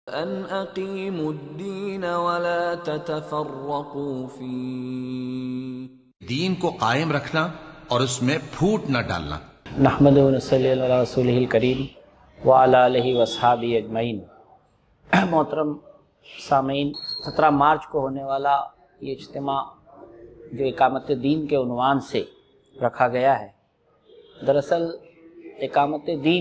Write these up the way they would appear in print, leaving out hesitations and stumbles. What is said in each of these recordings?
ان اقیموا الدین ولا تتفرقوا فیہ، دین کو قائم رکھنا اور اس میں پھوٹ نہ ڈالنا۔ نحمدہ و نصلی علی رسولہ الکریم وعلی آلہ واصحابہ اجمعین۔ محترم سامعین، 17 مارچ کو ہونے والا یہ اجتماع جو اقامت دین کے عنوان سے رکھا گیا ہے، دراصل اقامت دین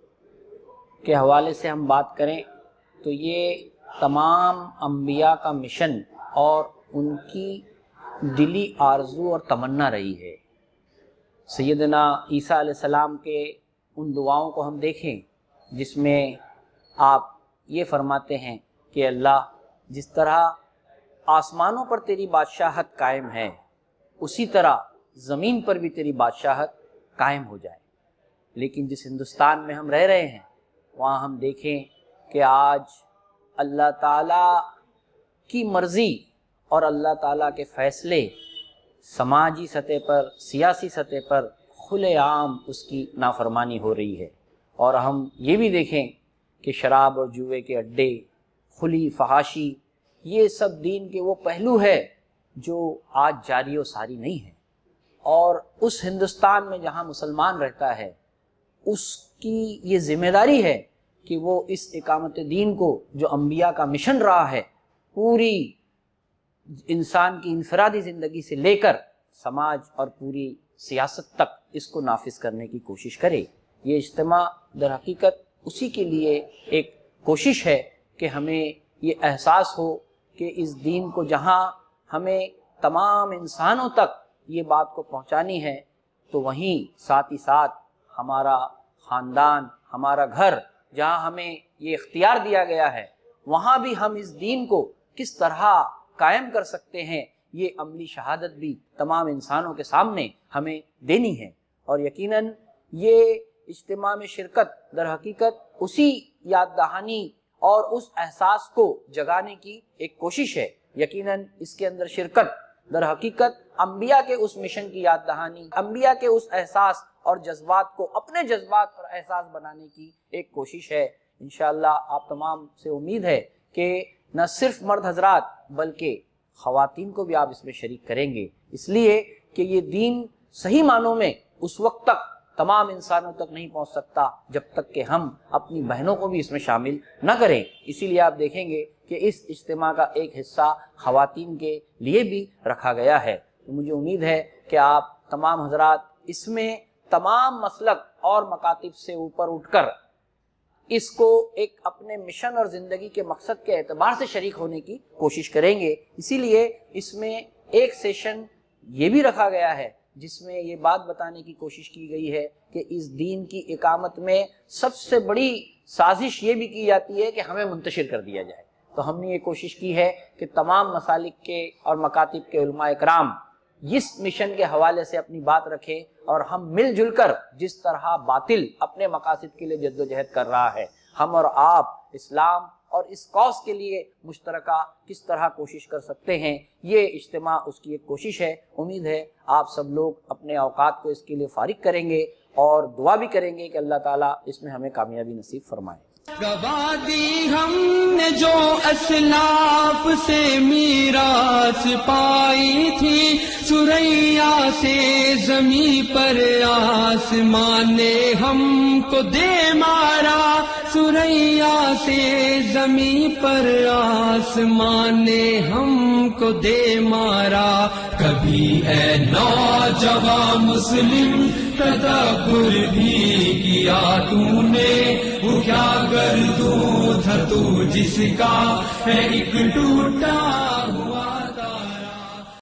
کے حوالے سے ہم بات کریں تو یہ تمام انبیاء کا مشن اور ان کی دلی آرزو اور تمنا رہی ہے۔ سیدنا عیسیٰ علیہ السلام کے ان دعاؤں کو ہم دیکھیں جس میں آپ یہ فرماتے ہیں کہ اللہ، جس طرح آسمانوں پر تیری بادشاہت قائم ہے اسی طرح زمین پر بھی تیری بادشاہت قائم ہو جائے۔ لیکن جس ہندوستان میں ہم رہ رہے ہیں وہاں ہم دیکھیں کہ آج اللہ تعالیٰ کی مرضی اور اللہ تعالیٰ کے فیصلے سماجی سطح پر، سیاسی سطح پر کھلے عام اس کی نافرمانی ہو رہی ہے۔ اور ہم یہ بھی دیکھیں کہ شراب اور جوئے کے اڈے، کھلی فحاشی، یہ سب دین کے وہ پہلو ہے جو آج جاری و ساری نہیں ہے۔ اور اس ہندوستان میں جہاں مسلمان رہتا ہے اس کی یہ ذمہ داری ہے کہ وہ اس اقامت دین کو جو انبیاء کا مشن رہا ہے پوری انسان کی انفرادی زندگی سے لے کر سماج اور پوری سیاست تک اس کو نافذ کرنے کی کوشش کرے۔ یہ اجتماع در حقیقت اسی کے لیے ایک کوشش ہے کہ ہمیں یہ احساس ہو کہ اس دین کو جہاں ہمیں تمام انسانوں تک یہ بات کو پہنچانی ہے تو وہیں ساتھ ہی ساتھ ہمارا خاندان، ہمارا گھر جہاں ہمیں یہ اختیار دیا گیا ہے وہاں بھی ہم اس دین کو کس طرح قائم کر سکتے ہیں، یہ عملی شہادت بھی تمام انسانوں کے سامنے ہمیں دینی ہے۔ اور یقیناً یہ اجتماع میں شرکت در حقیقت اسی یاد دہانی اور اس احساس کو جگانے کی ایک کوشش ہے۔ یقیناً اس کے اندر شرکت در حقیقت انبیاء کے اس مشن کی یاد دہانی، انبیاء کے اس احساس اور جذبات کو اپنے جذبات اور احساس بنانے کی ایک کوشش ہے۔ انشاءاللہ آپ تمام سے امید ہے کہ نہ صرف مرد حضرات بلکہ خواتین کو بھی آپ اس میں شریک کریں گے، اس لیے کہ یہ دین صحیح معنوں میں اس وقت تک تمام انسانوں تک نہیں پہنچ سکتا جب تک کہ ہم اپنی بہنوں کو بھی اس میں شامل نہ کریں۔ اسی لیے آپ دیکھیں گے کہ اس اجتماع کا ایک حصہ خواتین کے لیے بھی رکھا گیا ہے۔ تو مجھے امید ہے کہ آپ تمام حضرات اس میں تمام مسلک اور مکاتب سے اوپر اٹھ کر اس کو ایک اپنے مشن اور زندگی کے مقصد کے اعتبار سے شریک ہونے کی کوشش کریں گے۔ اسی لیے اس میں ایک سیشن یہ بھی رکھا گیا ہے جس میں یہ بات بتانے کی کوشش کی گئی ہے کہ اس دین کی اقامت میں سب سے بڑی سازش یہ بھی کی جاتی ہے کہ ہمیں منتشر کر دیا جائے۔ تو ہم نے یہ کوشش کی ہے کہ تمام مسالک کے اور مکاتب کے علماء اکرام اس مشن کے حوالے سے اپنی بات رکھیں اور ہم مل جل کر جس طرح باطل اپنے مقاصد کے لیے جدوجہد کر رہا ہے، ہم اور آپ اسلام اور اس کاز کے لیے مشترکہ کس طرح کوشش کر سکتے ہیں۔ یہ اجتماع اس کی ایک کوشش ہے۔ امید ہے آپ سب لوگ اپنے اوقات کو اس کے لیے فارغ کریں گے اور دعا بھی کریں گے کہ اللہ تعالیٰ اس میں ہمیں کامیابی نصیب فرمائے۔ گوادی ہم نے جو اسلاف سے میراث پائی تھی، سریا سے زمیں پر آسمان نے ہم کو دے مارا، سریا سے زمیں پر آسمان نے ہم کو دے مارا۔ کبھی اے نوجوان مسلم تدبر بھی کیا تو نے، وہ کیا گردوں تھا تو جس کا ہے ایک ٹوٹا ہوا